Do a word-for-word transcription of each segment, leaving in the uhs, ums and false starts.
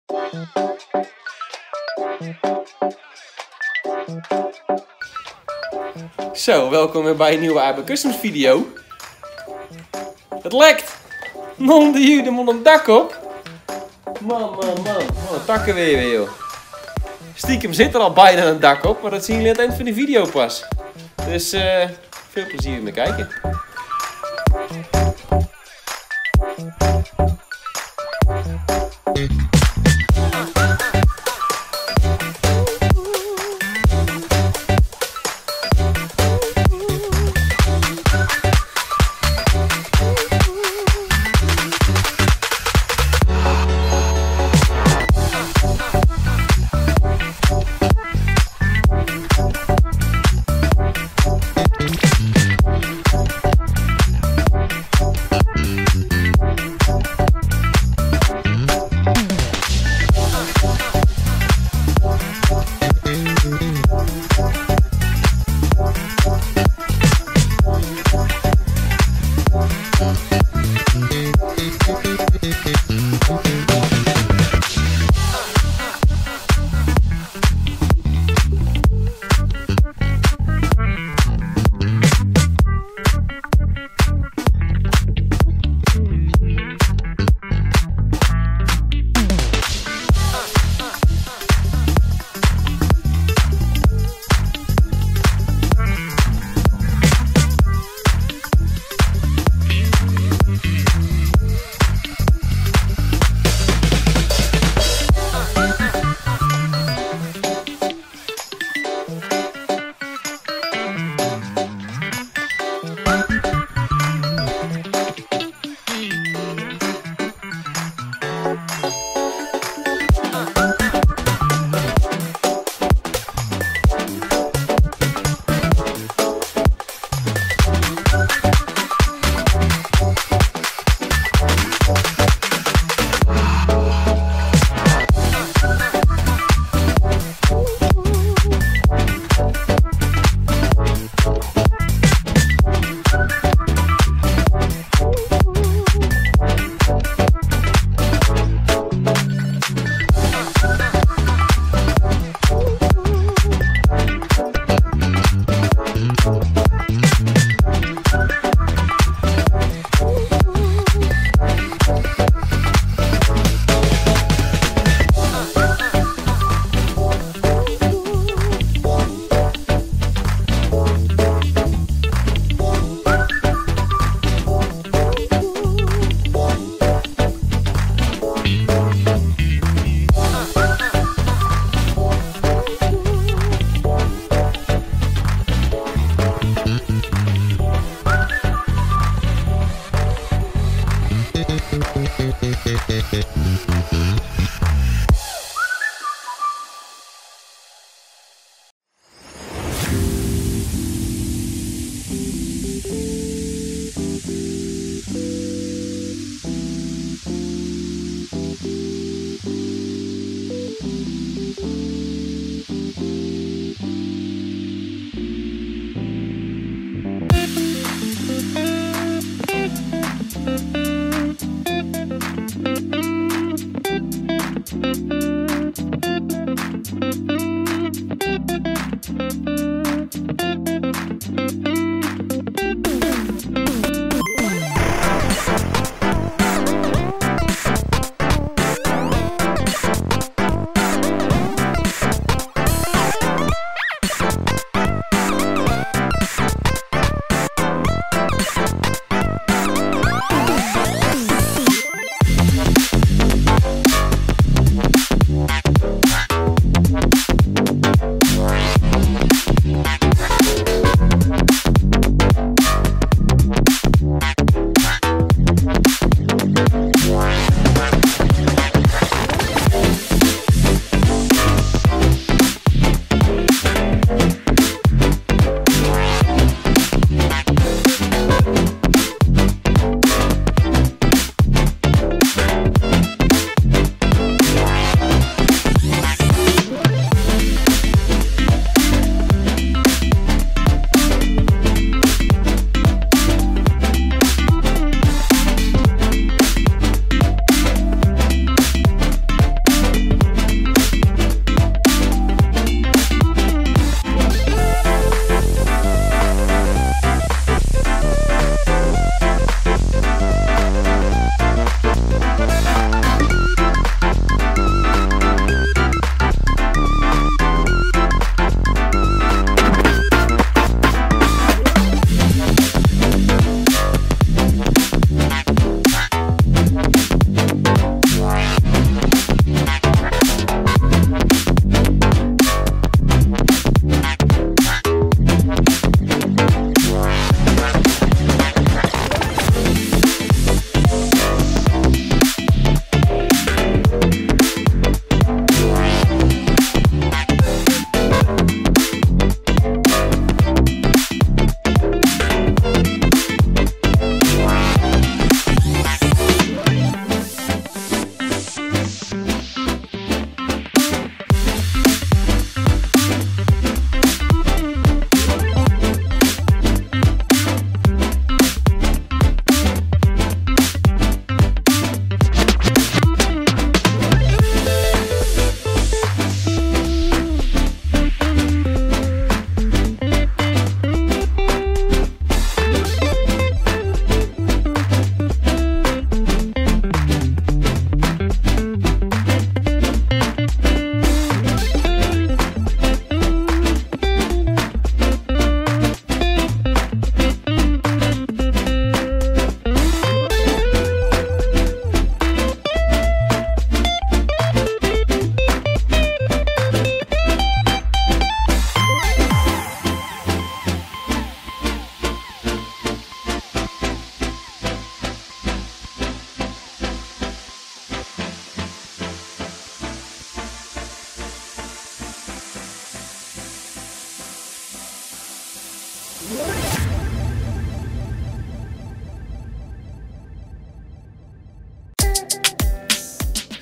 Zo, welkom weer bij een nieuwe A B Customs video. Het lekt! Non de jude moet een dak op. Man, man, man. Wat een takken weer weer, joh. Stiekem zit er al bijna een dak op, maar dat zien jullie aan het eind van de video pas. Dus uh, veel plezier met kijken.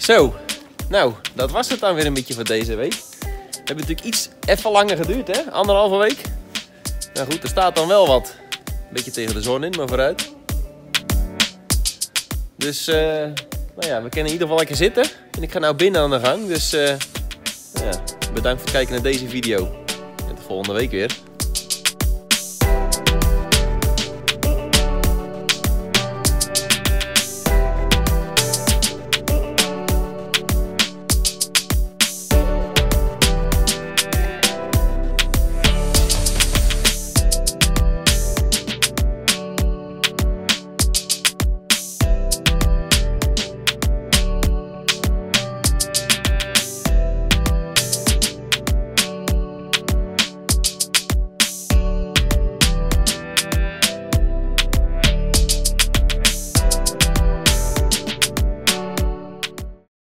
Zo, nou, dat was het dan weer een beetje voor deze week. We hebben natuurlijk iets even langer geduurd, hè? Anderhalve week. Nou goed, er staat dan wel wat. Een beetje tegen de zon in, maar vooruit. Dus, uh, nou ja, we kunnen in ieder geval lekker zitten. En ik ga nou binnen aan de gang. Dus, uh, ja, bedankt voor het kijken naar deze video. En tot volgende week weer.